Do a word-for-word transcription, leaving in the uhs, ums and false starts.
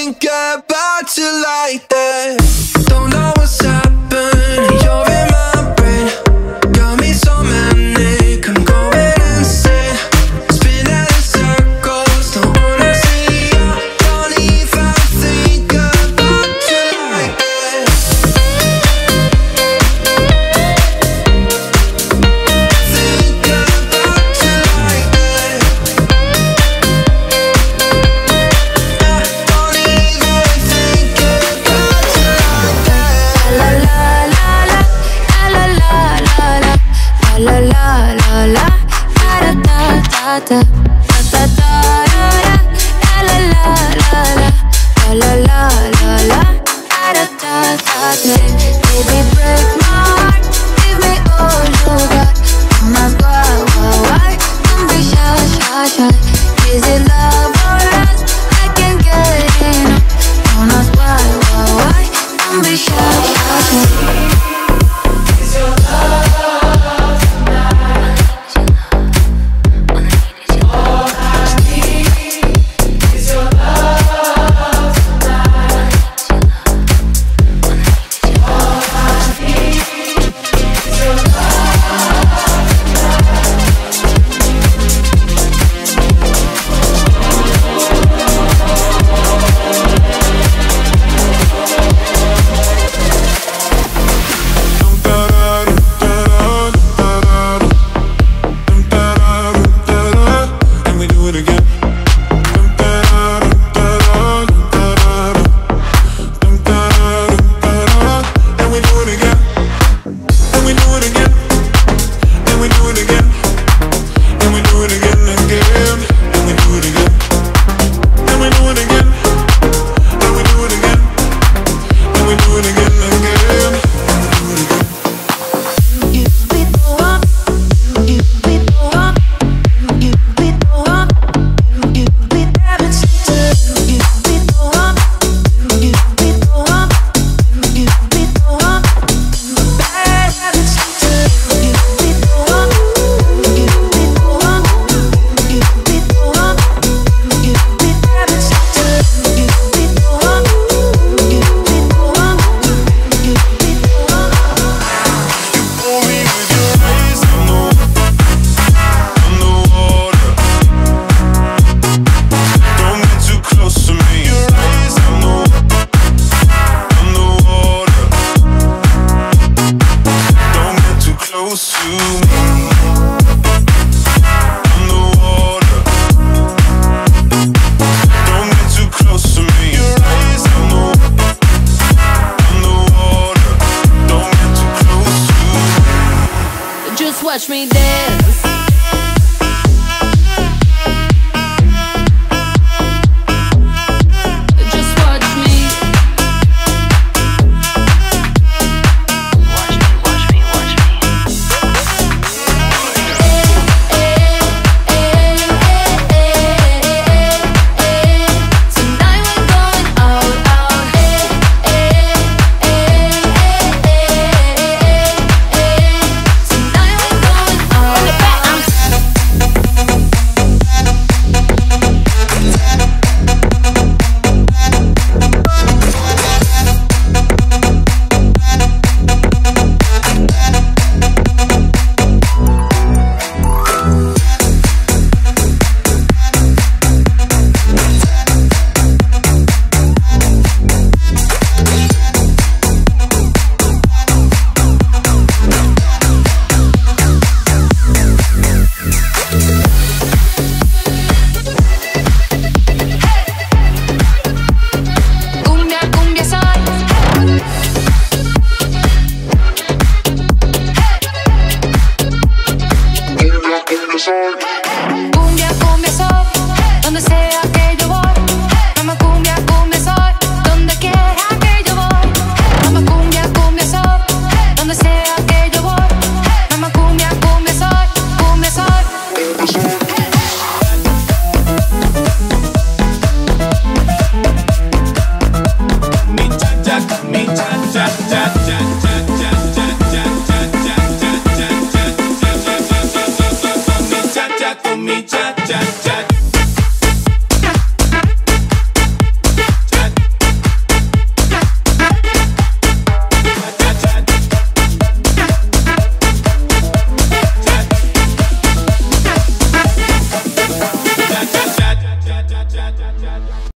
think about you like that. Don't know what's happened, you're in my brain. Got me so manic, I'm going insane. Spinning in circles, don't wanna see you. Don't even think about you like that. Think about you like that. Don't even think about you like that. La la la la, la la la la, la la la la, da da da da, da da da da, la la la la, la la la la, da da da da. Baby, break my heart, give me all you got. Oh my God, why, why? Don't be shy, shy, shy. Is it love or lust? I can't get enough. Don't ask why, why, why? Don't be shy, shy, shy. Is your love tonight? All I need is your love tonight. All I need is your love tonight. And we do it again. And we do it again. And we do it again. And we do it again. And we do it again and again. And we do it again. And we do it again. And we do it again. And we do it again and again. You be the one, you be the one, you be the one, you be that sister. You be the one, you be the one, you be the one, bad sister. You be the one, you be the one, you be the one, you be that sister. You be the one, you be the one, you be the one. Pull me with your eyes on the, on the water. Don't get too close to me. Your eyes on the, on the water. Don't get too close to me. On the water. Don't get too close to me. Your eyes on the, on the water. Don't get too close to me. Just watch me dance.